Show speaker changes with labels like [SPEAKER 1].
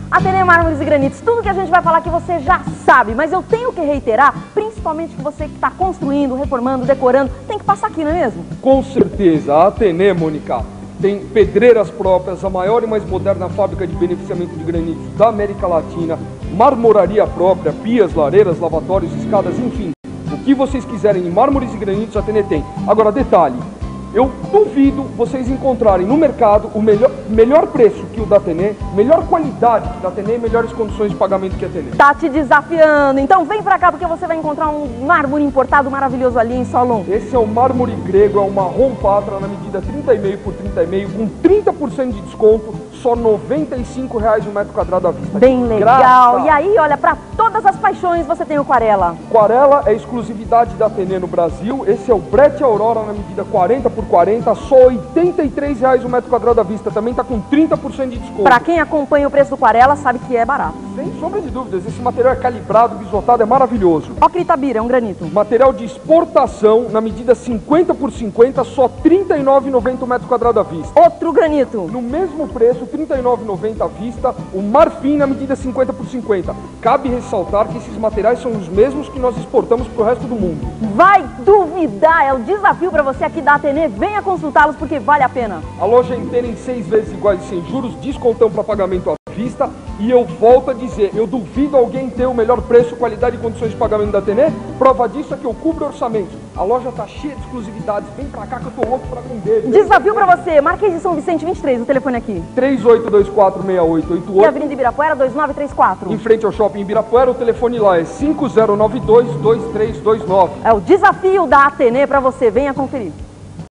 [SPEAKER 1] Atene Mármores e Granitos, tudo que a gente vai falar que você já sabe, mas eu tenho que reiterar, principalmente que você que está construindo, reformando, decorando, tem que passar aqui, não é mesmo?
[SPEAKER 2] Com certeza, a Atene, Mônica, tem pedreiras próprias, a maior e mais moderna fábrica de beneficiamento de granitos da América Latina, marmoraria própria, pias, lareiras, lavatórios, escadas, enfim. O que vocês quiserem em mármores e granitos, a Atene tem. Agora, detalhe, eu duvido vocês encontrarem no mercado o melhor preço que o da Atene, melhor qualidade que o da Atene e melhores condições de pagamento que a Atene.
[SPEAKER 1] Tá te desafiando, então vem pra cá porque você vai encontrar um mármore importado maravilhoso ali em Solon.
[SPEAKER 2] Esse é o mármore grego, é o marrom patra na medida 30,5 por 30,5, com 30% de desconto, só R$ 95,00 o metro quadrado à vista.
[SPEAKER 1] Bem legal. Graça. E aí, olha, pra todas as paixões você tem o Aquarela.
[SPEAKER 2] Aquarela é exclusividade da Atene no Brasil. Esse é o Brett Aurora na medida 40 por 40, só R$ 83,00 o metro quadrado à vista. Também está com 30% de desconto.
[SPEAKER 1] Para quem acompanha o preço do Aquarela, sabe que é barato.
[SPEAKER 2] Sem sombra de dúvidas, esse material é calibrado, bisotado, é maravilhoso.
[SPEAKER 1] Ó, Critabira, é um granito.
[SPEAKER 2] Material de exportação na medida 50 por 50, só R$ 39,90 o metro quadrado à vista.
[SPEAKER 1] Outro granito.
[SPEAKER 2] No mesmo preço, R$ 39,90 à vista, o marfim na medida 50 por 50. Cabe ressaltar que esses materiais são os mesmos que nós exportamos para o resto do mundo.
[SPEAKER 1] Vai duvidar, é o desafio para você aqui da Atene. Venha consultá-los porque vale a pena.
[SPEAKER 2] A loja inteira em 6 vezes iguais sem juros, descontão para pagamento à vista. E eu volto a dizer, eu duvido alguém ter o melhor preço, qualidade e condições de pagamento da Atene. Prova disso é que eu cubro orçamento. A loja tá cheia de exclusividades. Vem pra cá que eu tô louco pra vender.
[SPEAKER 1] Desafio pra você. Marquês de São Vicente 23, o telefone aqui.
[SPEAKER 2] 38246888.
[SPEAKER 1] E Avenida Ibirapuera 2934.
[SPEAKER 2] Em frente ao Shopping Ibirapuera, o telefone lá é 5092-2329.
[SPEAKER 1] É o desafio da Atene pra você. Venha conferir.